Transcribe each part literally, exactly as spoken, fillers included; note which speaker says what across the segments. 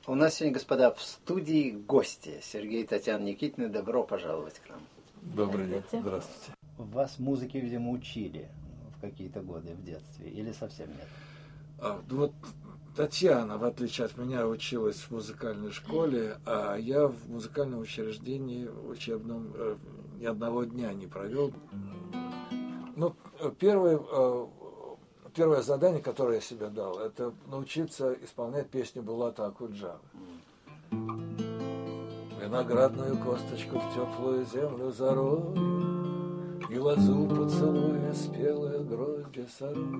Speaker 1: У нас сегодня, господа, в студии гости. Сергей и Татьяна Никитины. Добро пожаловать к нам.
Speaker 2: Добрый день. Здравствуйте.
Speaker 1: Вас музыке, видимо, учили в какие-то годы в детстве или совсем нет?
Speaker 2: А, вот Татьяна, в отличие от меня, училась в музыкальной школе, а я в музыкальном учреждении учебном э, ни одного дня не провел. Ну, первое, э, первое задание, которое я себе дал, это научиться исполнять песню Булата Акуджавы. Виноградную косточку в теплую землю зарою, и лозу поцелуя спелая гроздья сорой.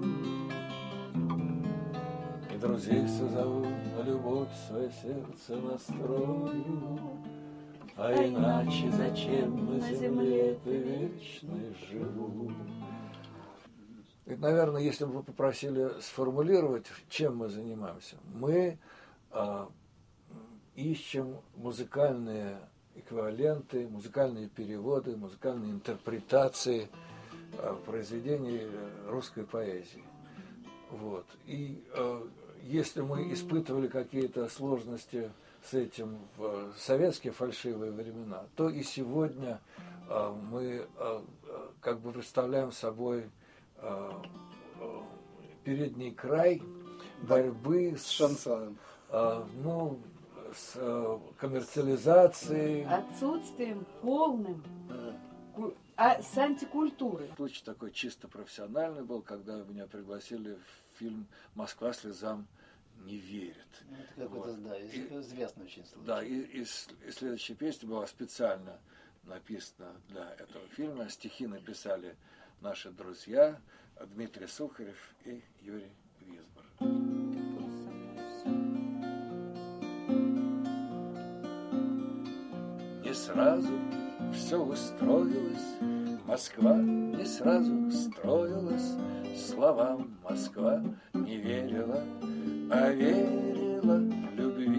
Speaker 2: И друзей созову на любовь свое сердце настрою, а иначе зачем на земле ты вечной живу? И, наверное, если бы вы попросили сформулировать, чем мы занимаемся, мы а, ищем музыкальные эквиваленты, музыкальные переводы, музыкальные интерпретации а, произведений русской поэзии. Вот. И а, если мы испытывали какие-то сложности с этим в советские фальшивые времена, то и сегодня а, мы а, как бы представляем собой а, а, передний край борьбы
Speaker 1: с шансоном.
Speaker 2: А, ну, с а, коммерциализацией.
Speaker 3: Отсутствием полным, а с антикультурой.
Speaker 2: Случай такой чисто профессиональный был, когда меня пригласили в фильм «Москва слезам не верит».
Speaker 1: Это какой-то,
Speaker 2: Вот.
Speaker 1: да, известный очень случай.
Speaker 2: Да, и, и, и следующая песня была специально написана для этого фильма. Стихи написали наши друзья Дмитрий Сухарев и Юрий Висбор. Не сразу все устроилось, Москва не сразу строилась, словам Москва не верила, а верила любви.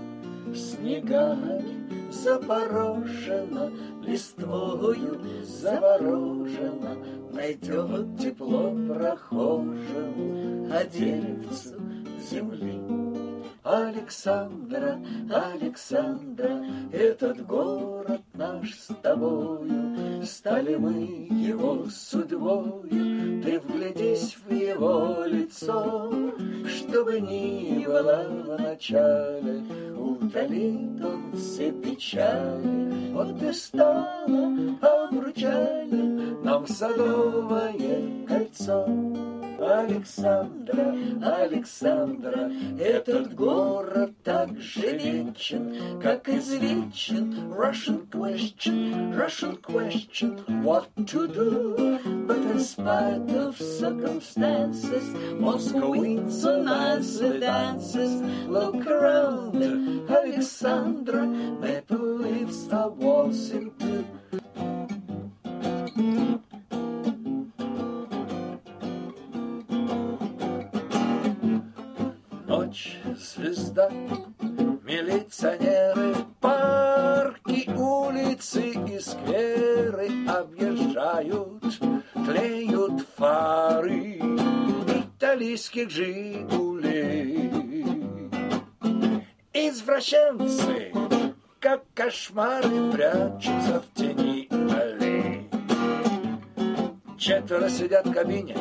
Speaker 2: Снегами запорошена, листвою заворожена, найдет тепло прохожему, а деревцу земли. Александра, Александра, этот город наш с тобою, стали мы его судьбою, ты вглядись в его лицо, чтобы ни было в начале, утолит он все печали, вот и стало обручальным нам садовое кольцо. Александра, Александра, этот город так же вечен, как извечен Russian question, Russian question, what to do? But in spite of circumstances, Moscowitz on us dances. Look around, Alexandra, maple leaves are waltzing too. Ночь, звезда, милиционеры, парки, улицы и скверы объезжают, тлеют фары итальянских «Жигулей». Извращенцы, как кошмары, прячутся в тени аллей. Четверо сидят в кабине,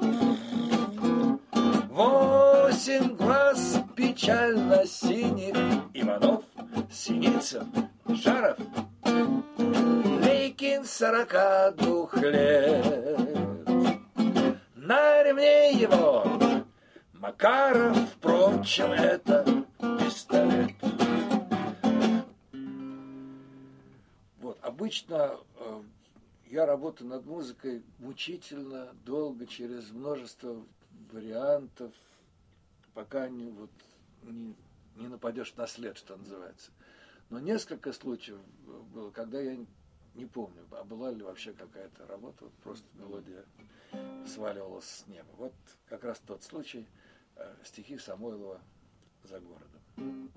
Speaker 2: восемь глаз печально синих, Иванов, Синицын, Жаров, Лейкин сорока двух лет. На ремне его Макаров, впрочем, это пистолет. Вот, обычно э, я работаю над музыкой мучительно, долго, через множество вариантов, пока не, вот, не, не нападешь на след, что называется. Но несколько случаев было, когда я не помню, а была ли вообще какая-то работа, вот просто мелодия сваливалась с неба. Вот как раз тот случай, э, стихи Самойлова «За городом».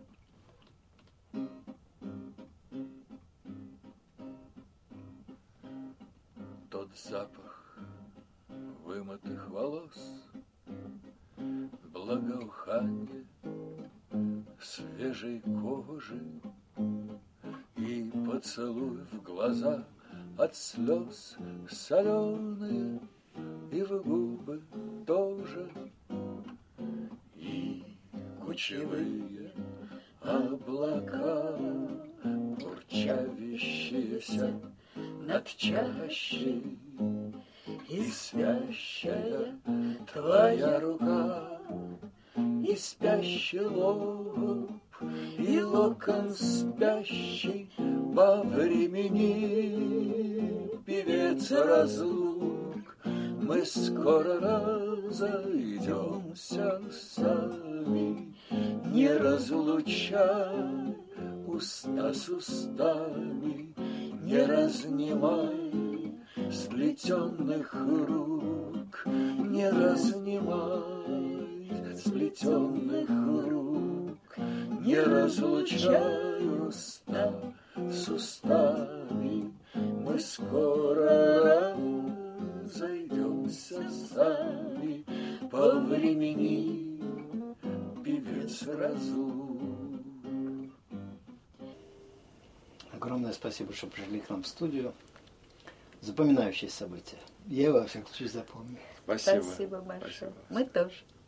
Speaker 2: Тот запах вымытых волос, благоуханье свежей кожи и поцелуй в глаза от слез соленые, и в губы тоже, и кучевые облака, урчавящиеся над чащей, и спящая твоя рука, и спящий лоб, и локон спящий во времени, певец разлук, мы скоро разойдемся сами, не разлучай уста с устами, не разнимай сплетенных рук, не разнимай сплетенных рук, не разлучай уста с устами, мы скоро разойдемся сами по времени, певец разлук.
Speaker 1: Огромное спасибо, что пришли к нам в студию. Запоминающие события. Я, во всяком случае, запомню.
Speaker 2: Спасибо.
Speaker 3: Спасибо большое.
Speaker 2: Спасибо.
Speaker 3: Мы тоже.